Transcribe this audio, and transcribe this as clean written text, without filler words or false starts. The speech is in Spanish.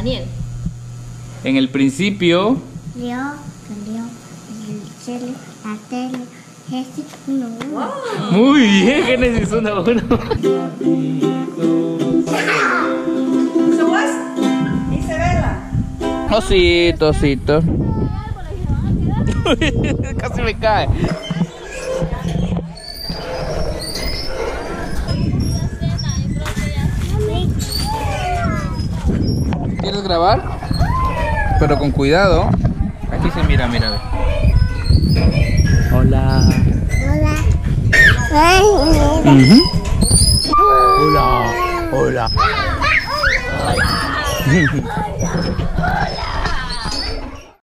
Daniel. En el principio. Dios creó el cielo, la tierra, Jesús 1. Wow. Muy bien, Génesis 1:1. So what's Isabella? Osito, osito. Casi me cae. ¿Quieres grabar? Pero con cuidado. Aquí se mira, mira. Hola. Hola. Hola. Hola. Hola.